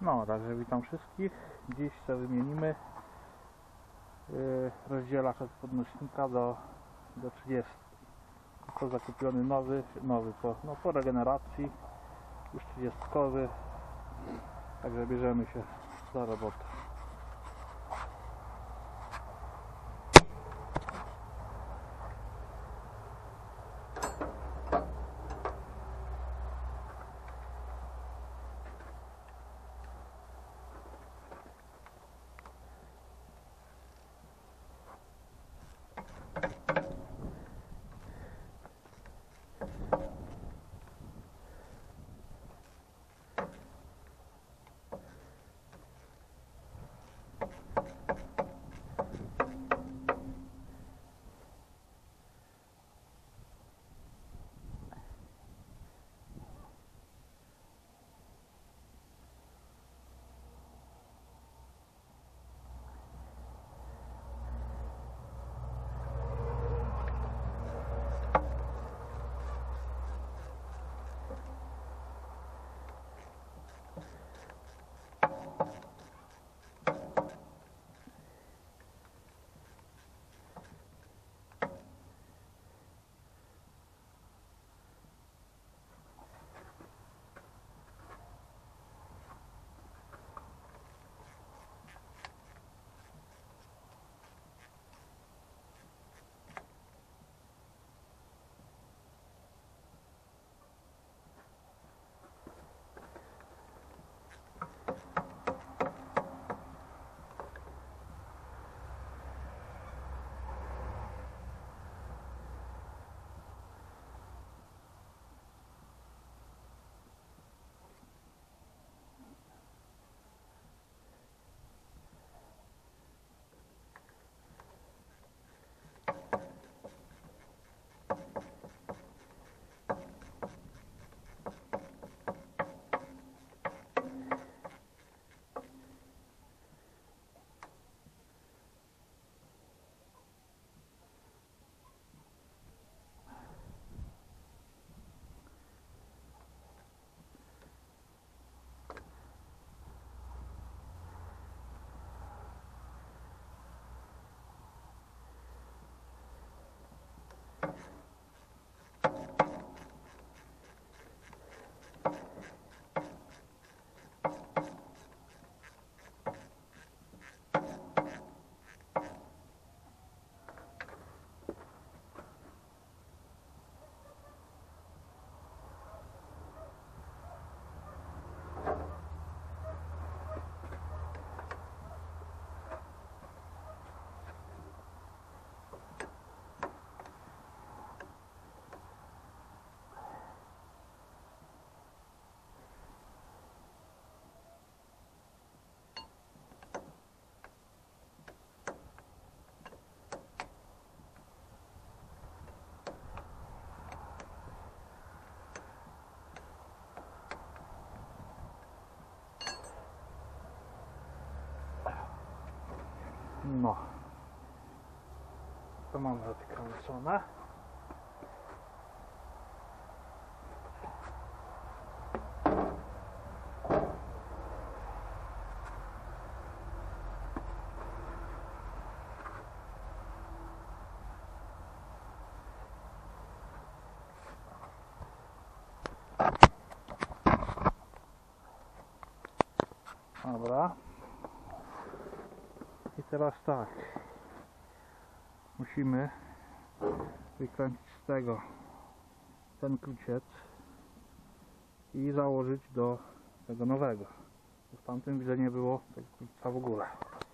No, także witam wszystkich. Dziś sobie wymienimy rozdzielacz od podnośnika do 30. To zakupiony nowy po regeneracji, już 30-kowy. Także bierzemy się za robotę. No, to mamy odkręcone. Dobra. I teraz tak, musimy wykręcić z tego ten kluciec i założyć do tego nowego. W tamtym widzę nie było tego klucza w ogóle.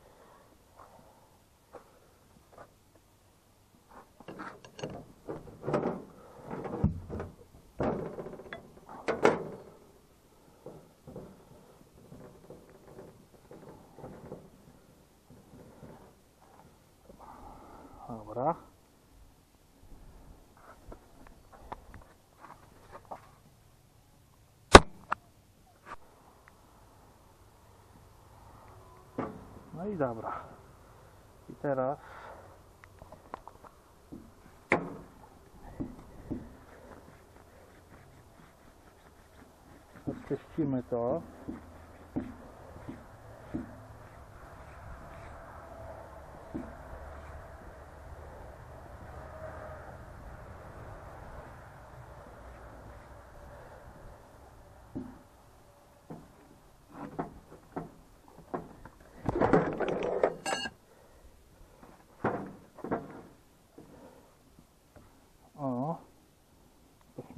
Dobra. No i dobra. I teraz odczyścimy to.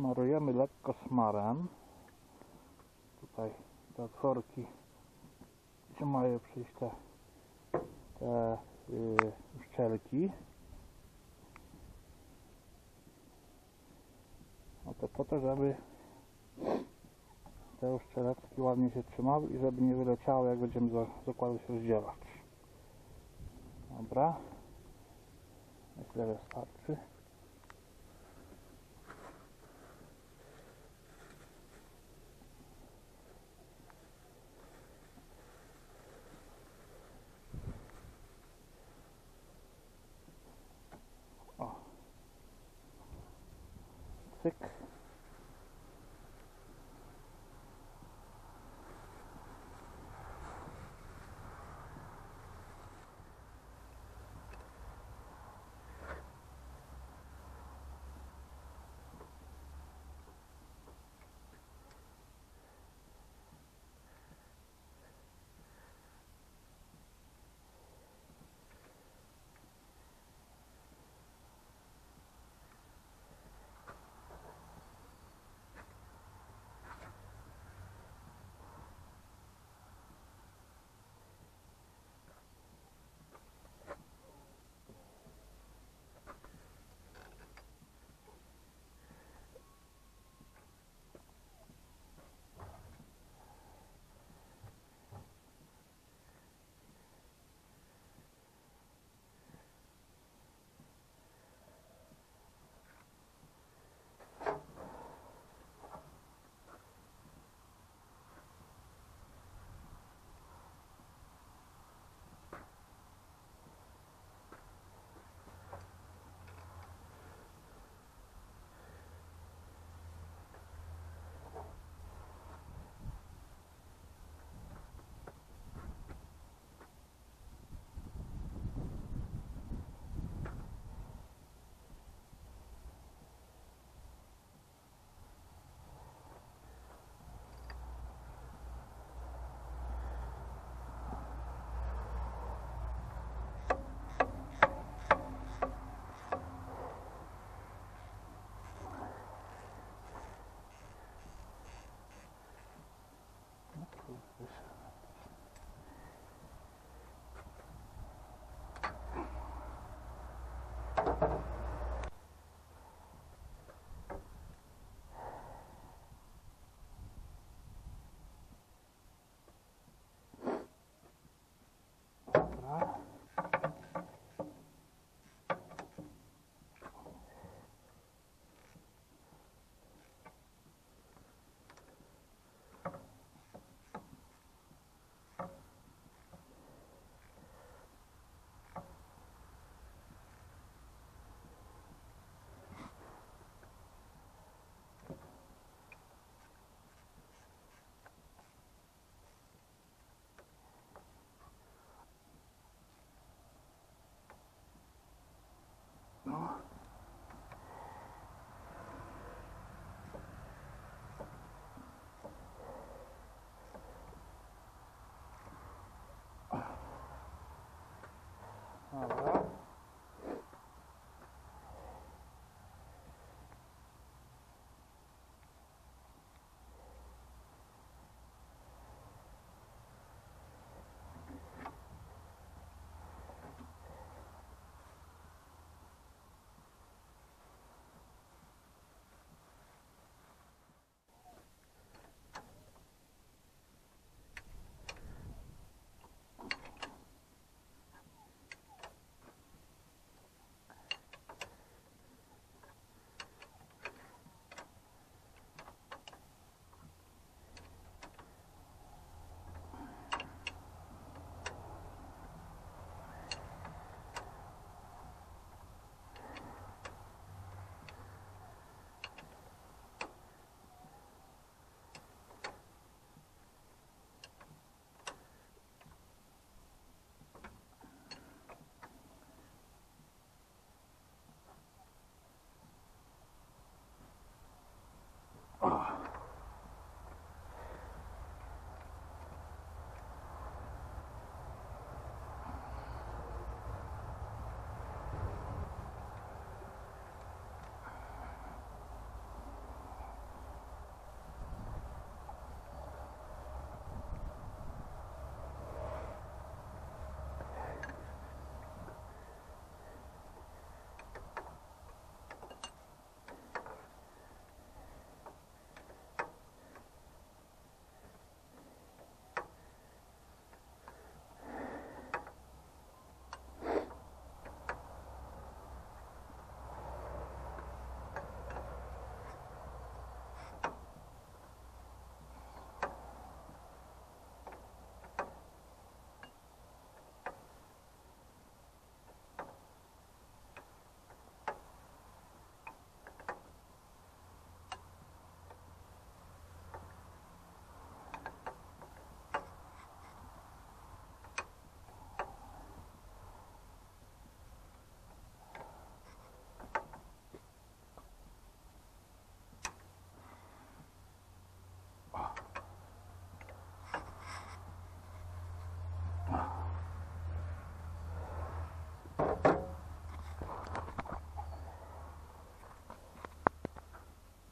smarujemy lekko smarem. Tutaj te otworki, gdzie mają przyjść te uszczelki. No to po to, żeby te uszczeleczki ładnie się trzymały i żeby nie wyleciały, jak będziemy zakładać rozdzielacz. Dobra. Myślę, że starczy. O. Cyk.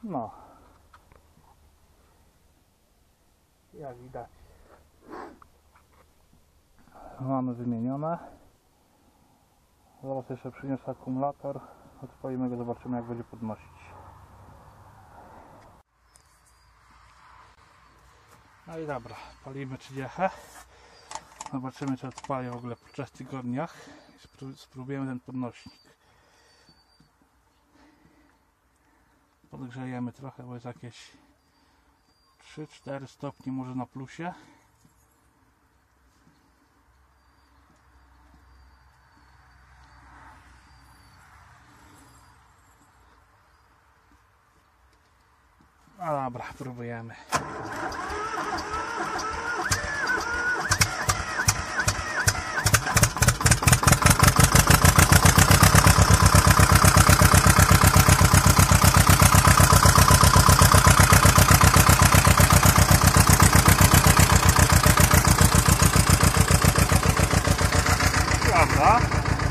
No, jak widać, mamy wymienione. Zaraz jeszcze przyniosę akumulator, odpalimy go, zobaczymy jak będzie podnosić. No i dobra, palimy 30. Zobaczymy, czy odpali w ogóle po 3 tygodniach. Spróbujemy ten podnośnik. Podgrzejemy trochę, bo jest jakieś 3-4 stopnie może na plusie. No dobra, próbujemy. Dobra.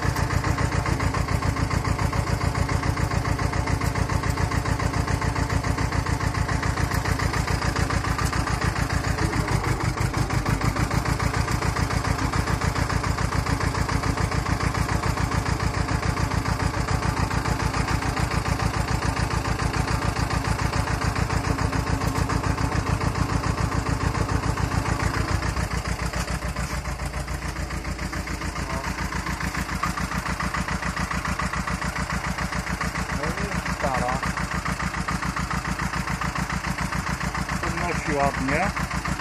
Podnosi ładnie.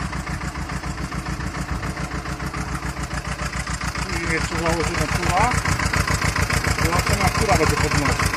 Później jeszcze założymy kura. Zobaczymy, jak kura będzie podnosić.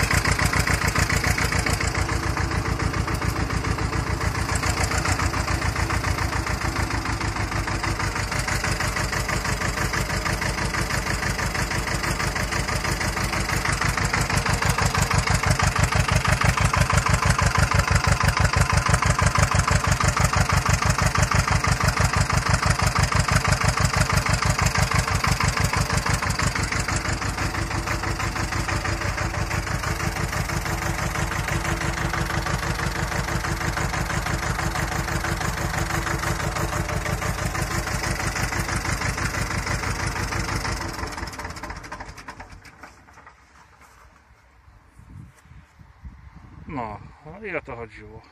No, i o to chodziło.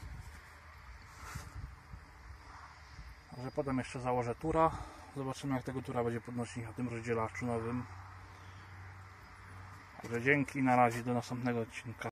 Że potem jeszcze założę tura. Zobaczymy, jak tego tura będzie podnosić na tym rozdzielaczu nowym. Także dzięki, na razie, do następnego odcinka.